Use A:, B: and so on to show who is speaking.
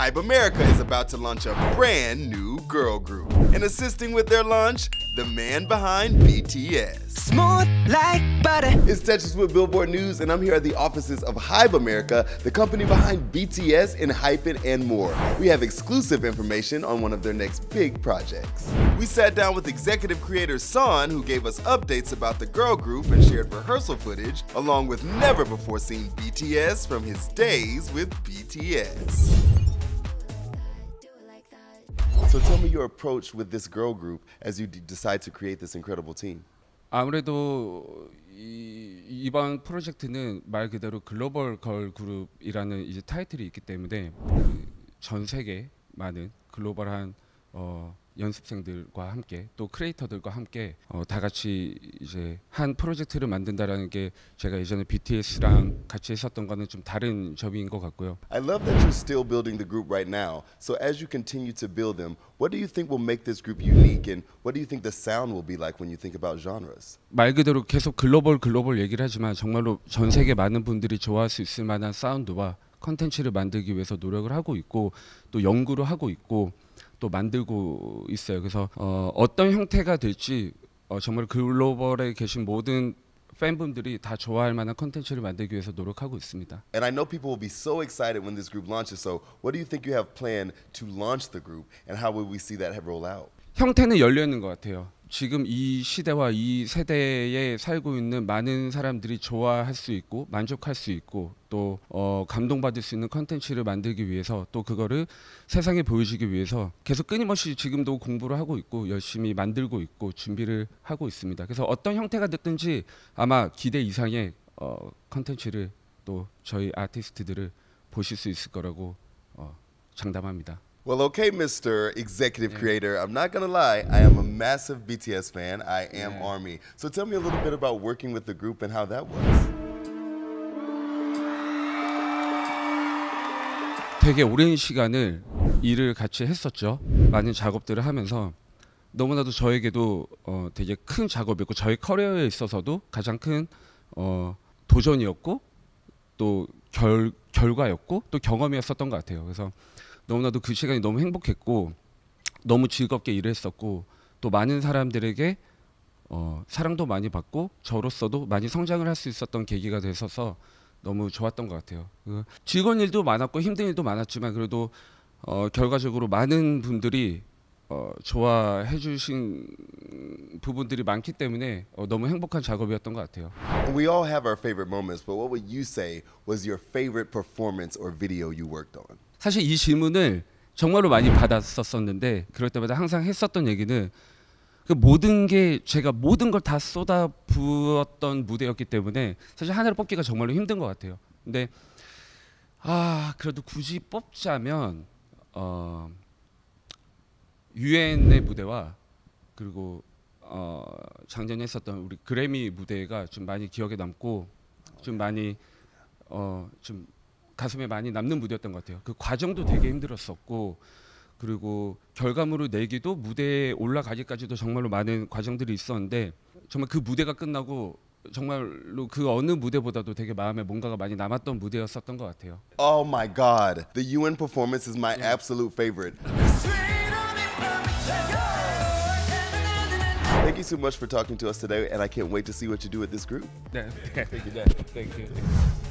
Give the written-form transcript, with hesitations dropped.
A: Hype America is about to launch a brand new girl group. And assisting with their launch, the man behind BTS.
B: Smooth like butter.
A: It's Tetris with Billboard News, and I'm here at the offices of Hype America, the company behind BTS and Hypen and more. We have exclusive information on one of their next big projects. We sat down with executive creator Son, who gave us updates about the girl group and shared rehearsal footage, along with never before seen BTS from his days with BTS. So tell me your approach with this girl group as you decide to create this incredible team.
C: 아무래도 이번 프로젝트는 말 그대로 글로벌 걸 그룹이라는 이제 타이틀이 있기 때문에 전 세계 많은 글로벌한 연습생들과 함께 또 크리에이터들과 함께 다 같이 이제 한 프로젝트를 만든다라는 게 제가 예전에 BTS랑 같이 했었던 거는 좀 다른 점인 것 같고요.
A: I love that you're still building the group right now. So as you continue to build them, what do you think will make this group unique, and what do you think the sound will be like when you think about genres?
C: 말 그대로 계속 글로벌 얘기를 하지만 정말로 전 세계 많은 분들이 좋아할 수 있을 만한 사운드와 컨텐츠를 만들기 위해서 노력을 하고 있고 또 연구를 하고 있고 또 만들고 있어요. 그래서 어떤 형태가 될지 정말 글로벌에 계신 모든 팬분들이 다 좋아할 만한 컨텐츠를 만들기 위해서 노력하고 있습니다.
A: And I know people will be so excited when this group launches. So what do you think you have planned to launch the group, and how will we see that roll out?
C: 형태는 열려 있는 것 같아요. 지금 이 시대와 이 세대에 살고 있는 많은 사람들이 좋아할 수 있고 만족할 수 있고 또 감동받을 수 있는 컨텐츠를 만들기 위해서 또 그거를 세상에 보여주기 위해서 계속 끊임없이 지금도 공부를 하고 있고 열심히 만들고 있고 준비를 하고 있습니다. 그래서 어떤 형태가 됐든지 아마 기대 이상의 컨텐츠를 또 저희 아티스트들을 보실 수 있을 거라고 장담합니다.
A: Well, okay, Mr. Executive Creator, I'm not gonna lie, I am a massive BTS fan. I am ARMY. So tell me a little bit about working with the group and how that was.
C: 되게 오랜 시간을 일을 같이 했었죠. 많은 작업들을 하면서 너무나도 저에게도 되게 큰 작업이었고 저희 커리어에 있어서도 가장 큰 도전이었고 또 결과였고 또 경험이었었던 것 같아요. 그래서 너무나도 그 시간이 너무 행복했고 너무 즐겁게 일을 했었고 또 많은 사람들에게 사랑도 많이 받고 저로서도 많이 성장을 할 수 있었던 계기가 됐어서 너무 좋았던 것 같아요. 즐거운 일도 많았고 힘든 일도 많았지만 그래도 결과적으로 많은 분들이 좋아해 주신 부분들이 많기 때문에 너무 행복한 작업이었던 것 같아요.
A: We all have our favorite moments, but what would you say was your favorite performance or video you worked on?
C: 사실 이 질문을 정말로 많이 받았었는데 그럴 때마다 항상 했었던 얘기는 그 모든 게 제가 모든 걸 다 쏟아 부었던 무대였기 때문에 사실 하나를 뽑기가 정말로 힘든 것 같아요. 근데 그래도 굳이 뽑자면 유엔의 무대와 그리고 작년에 했었던 우리 그래미 무대가 좀 많이 기억에 남고 좀 많이 좀 가슴에 많이 남는 무대였던 것 같아요. 그 과정도 되게 힘들었었고 그리고 결과물을 내기도 무대에 올라가기까지도 정말로 많은 과정들이 있었는데 정말 그 무대가 끝나고 정말로 그 어느 무대보다도 되게 마음에 뭔가가 많이 남았던 무대였었던 것 같아요.
A: Oh my God, the UN performance is my absolute favorite. Thank you so much for talking to us today, and I can't wait to see what you do with this group.
C: 네, thank you.